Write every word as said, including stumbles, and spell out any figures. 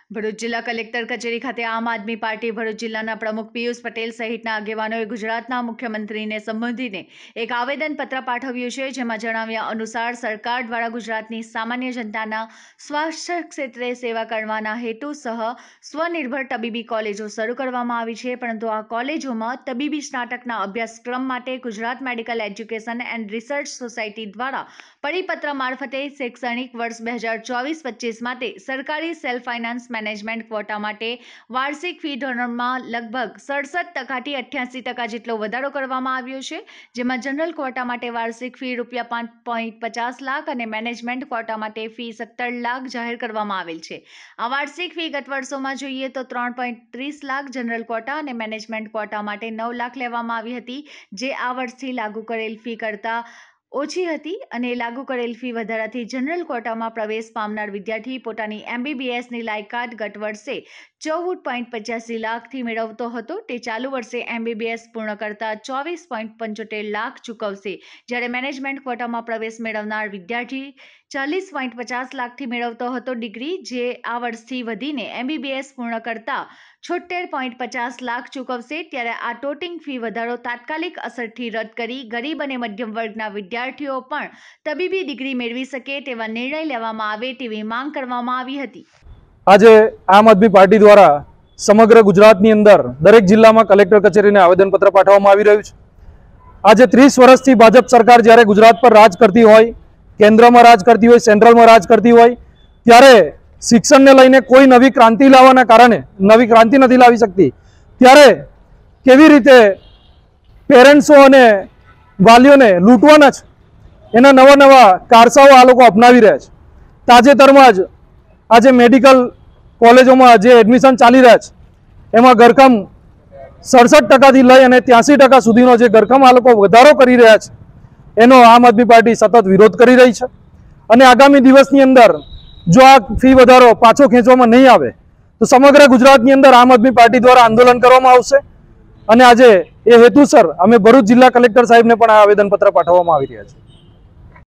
ભરૂચ જિલ્લા કલેક્ટર કચેરી ખાતે આમ આદમી પાર્ટી ભરૂચ જિલ્લાના પ્રમુખ પિયુષ પટેલ સહિતના આગેવાનોએ ગુજરાતના મુખ્યમંત્રીને સંબોધીને એક આવેદનપત્ર પાઠવ્યું છે, જેમાં જણાવ્યા અનુસાર સરકાર દ્વારા ગુજરાતની સામાન્ય જનતાના સ્વાસ્થ્ય ક્ષેત્રે સેવા કરવાના હેતુસર સ્વનિર્ભર તબીબી કોલેજો શરૂ કરવામાં આવી છે, પરંતુ આ કોલેજોમાં તબીબી સ્નાતકના અભ્યાસક્રમ માટે Gujarat medical education and research society દ્વારા પરિપત્ર મારફતે શૈક્ષણિક વર્ષ બે હજાર ચોવીસ પચીસ માટે સરકારી સેલ્ફ ફાઇનાન્સ મેનેજમેન્ટ ક્વોટા માટે વાર્ષિક ફી ધોરણમાં લગભગ સડસઠ ટકાથી અઠ્યાસી ટકા જેટલો વધારો કરવામાં આવ્યો છે, જેમાં જનરલ ક્વોટા માટે વાર્ષિક ફી રૂપિયા પાંચ પોઈન્ટ પચાસ લાખ અને મેનેજમેન્ટ ક્વોટા માટે ફી સત્તર લાખ જાહેર કરવામાં આવેલ છે। આ વાર્ષિક ફી ગત વર્ષોમાં જોઈએ તો ત્રણ પોઈન્ટ ત્રીસ લાખ જનરલ ક્વોટા અને મેનેજમેન્ટ ક્વોટા માટે નવ લાખ લેવામાં આવી હતી, જે આ વર્ષથી લાગુ કરેલ ફી કરતાં ઓછી હતી અને લાગુ કરેલ ફી વધારાથી જનરલ ક્વોટામાં પ્રવેશ પામનાર વિદ્યાર્થી પોતાની એમબીબીએસની લાયકાત ગત વર્ષે ચૌદ પોઈન્ટ પચાસી લાખથી મેળવતો હતો, તે ચાલુ વર્ષે એમબીબીએસ પૂર્ણ કરતા ચોવીસ પોઈન્ટ પંચોતેર લાખ ચૂકવશે, જ્યારે મેનેજમેન્ટ ક્વોટામાં પ્રવેશ મેળવનાર વિદ્યાર્થી ચાલીસ પોઈન્ટ પચાસ લાખથી મેળવતો હતો ડિગ્રી, જે આ વર્ષથી વધીને એમબીબીએસ પૂર્ણ કરતા છોતેર પોઈન્ટ પચાસ લાખ ચૂકવશે। ત્યારે આ ટોટિંગ ફી વધારો તાત્કાલિક અસરથી રદ કરી ગરીબ અને મધ્યમ વર્ગના વિદ્યાર્થીઓ પણ તબીબી ડિગ્રી મેળવી શકે તેવા નિર્ણય લેવામાં આવે તેવી માંગ કરવામાં આવી હતી। આજે આમ આદમી પાર્ટી દ્વારા સમગ્ર ગુજરાતની અંદર દરેક જિલ્લામાં કલેક્ટર કચેરીને આવેદનપત્ર પાઠવવામાં આવી રહ્યું છે। આજે ત્રીસ વર્ષથી ભાજપ સરકાર જ્યારે ગુજરાત પર રાજ કરતી હોય, કેન્દ્રમાં રાજ કરતી હોય, સેન્ટ્રલમાં રાજ કરતી હોય, ત્યારે શિક્ષણને લઈને કોઈ નવી ક્રાંતિ લાવવાના કારણે નવી ક્રાંતિ નથી લાવી શકતી, ત્યારે કેવી રીતે પેરેન્ટ્સો અને વાલીઓને લૂંટવાના છે એના નવા નવા કારસાઓ આ લોકો અપનાવી રહ્યા છે। તાજેતરમાં જ આજે મેડિકલ કોલેજોમાં જે એડમિશન ચાલી રહ્યા છે એમાં ગરકમ સડસઠ ટકાથી લઈ અને ત્યાંસી ટકા સુધીનો જે ગરકમ આ લોકો વધારો કરી રહ્યા છે એનો આમ આદમી પાર્ટી સતત વિરોધ કરી રહી છે અને આગામી દિવસની અંદર જો આ ફી વધારો પાછો ખેંચવામાં નહીં આવે તો સમગ્ર ગુજરાતની અંદર આમ આદમી પાર્ટી દ્વારા આંદોલન કરવામાં આવશે અને આજે એ હેતુસર અમે ભરૂચ જિલ્લા કલેક્ટર સાહેબને પણ આ આવેદનપત્ર પાઠવવામાં આવી રહ્યા છે।